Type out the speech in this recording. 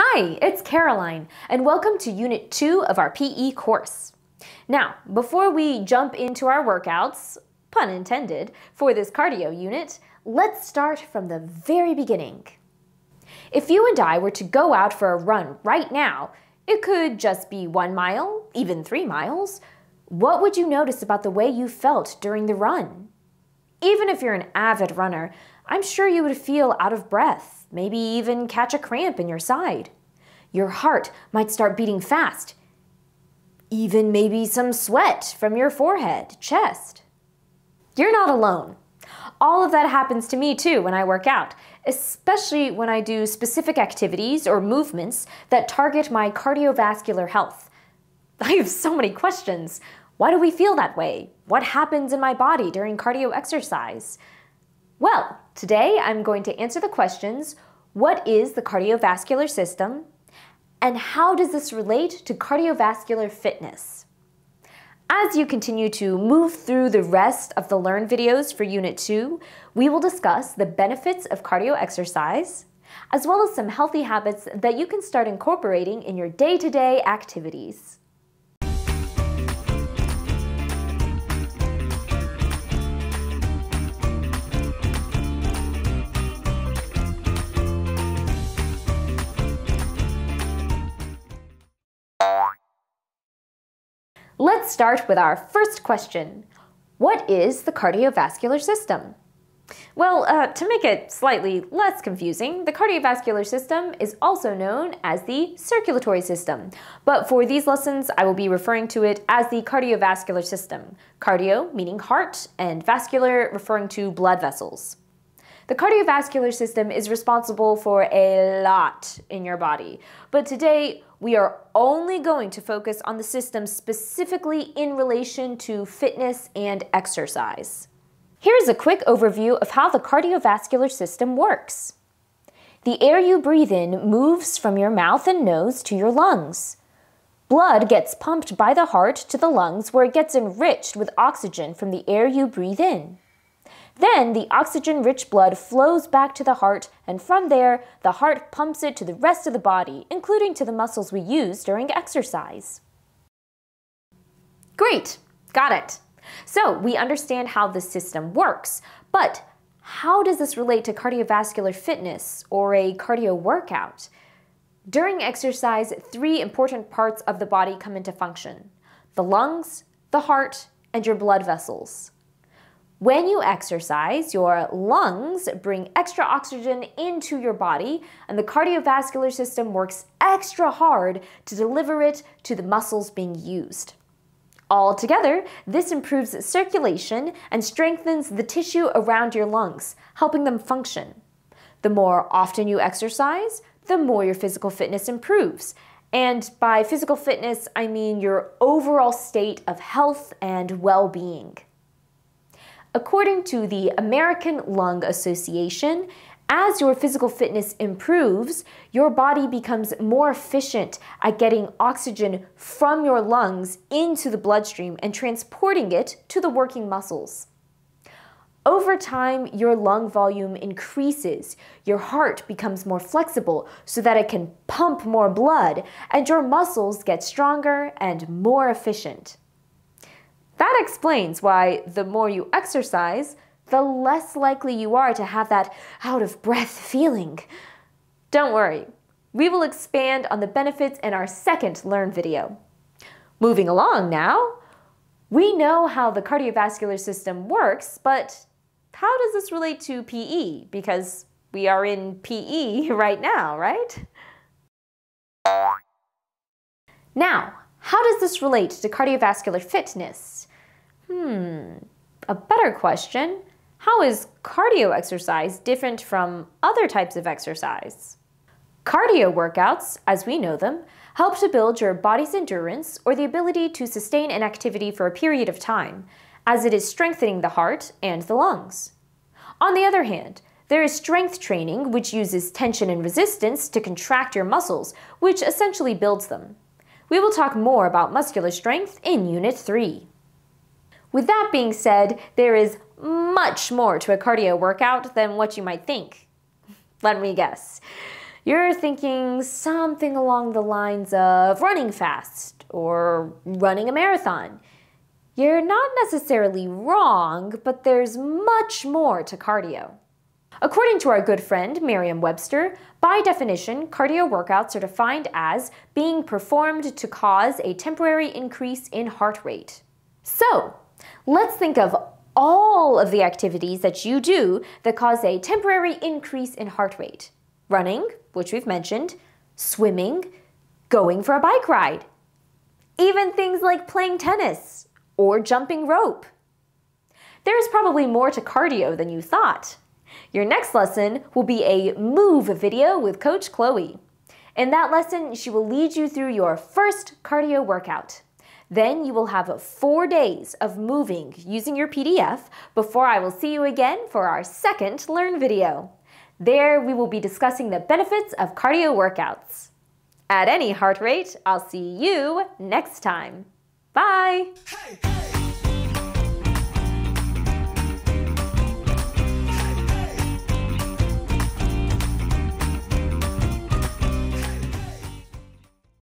Hi, it's Caroline, and welcome to Unit 2 of our PE course. Now, before we jump into our workouts, pun intended, for this cardio unit, let's start from the very beginning. If you and I were to go out for a run right now, it could just be 1 mile, even 3 miles. What would you notice about the way you felt during the run? Even if you're an avid runner, I'm sure you would feel out of breath, maybe even catch a cramp in your side. Your heart might start beating fast, even maybe some sweat from your forehead, chest. You're not alone. All of that happens to me too when I work out, especially when I do specific activities or movements that target my cardiovascular health. I have so many questions. Why do we feel that way? What happens in my body during cardio exercise? Well, today I'm going to answer the questions, what is the cardiovascular system? And how does this relate to cardiovascular fitness? As you continue to move through the rest of the Learn videos for Unit 2, we will discuss the benefits of cardio exercise, as well as some healthy habits that you can start incorporating in your day-to-day activities. Let's start with our first question. What is the cardiovascular system? Well, to make it slightly less confusing, the cardiovascular system is also known as the circulatory system. But for these lessons, I will be referring to it as the cardiovascular system. Cardio meaning heart, and vascular referring to blood vessels. The cardiovascular system is responsible for a lot in your body, but today we are only going to focus on the system specifically in relation to fitness and exercise. Here's a quick overview of how the cardiovascular system works. The air you breathe in moves from your mouth and nose to your lungs. Blood gets pumped by the heart to the lungs where it gets enriched with oxygen from the air you breathe in. Then the oxygen-rich blood flows back to the heart, and from there, the heart pumps it to the rest of the body, including to the muscles we use during exercise. Great, got it. So we understand how the system works, but how does this relate to cardiovascular fitness or a cardio workout? During exercise, 3 important parts of the body come into function: the lungs, the heart, and your blood vessels. When you exercise, your lungs bring extra oxygen into your body, and the cardiovascular system works extra hard to deliver it to the muscles being used. Altogether, this improves circulation and strengthens the tissue around your lungs, helping them function. The more often you exercise, the more your physical fitness improves. And by physical fitness, I mean your overall state of health and well-being. According to the American Lung Association, as your physical fitness improves, your body becomes more efficient at getting oxygen from your lungs into the bloodstream and transporting it to the working muscles. Over time, your lung volume increases, your heart becomes more flexible so that it can pump more blood, and your muscles get stronger and more efficient. That explains why the more you exercise, the less likely you are to have that out-of-breath feeling. Don't worry, we will expand on the benefits in our second Learn video. Moving along now, we know how the cardiovascular system works, but how does this relate to PE? Because we are in PE right now, right? Now, how does this relate to cardiovascular fitness? A better question, how is cardio exercise different from other types of exercise? Cardio workouts, as we know them, help to build your body's endurance or the ability to sustain an activity for a period of time, as it is strengthening the heart and the lungs. On the other hand, there is strength training, which uses tension and resistance to contract your muscles, which essentially builds them. We will talk more about muscular strength in Unit 3. With that being said, there is much more to a cardio workout than what you might think. Let me guess. you're thinking something along the lines of running fast or running a marathon. You're not necessarily wrong, but there's much more to cardio. According to our good friend Merriam-Webster, by definition, cardio workouts are defined as being performed to cause a temporary increase in heart rate. So, let's think of all of the activities that you do that cause a temporary increase in heart rate. Running, which we've mentioned, swimming, going for a bike ride, even things like playing tennis or jumping rope. There's probably more to cardio than you thought. Your next lesson will be a move video with Coach Chloe. In that lesson, she will lead you through your first cardio workout. Then you will have 4 days of moving using your PDF before I will see you again for our second Learn video. There we will be discussing the benefits of cardio workouts. At any heart rate, I'll see you next time. Bye! Hey, hey.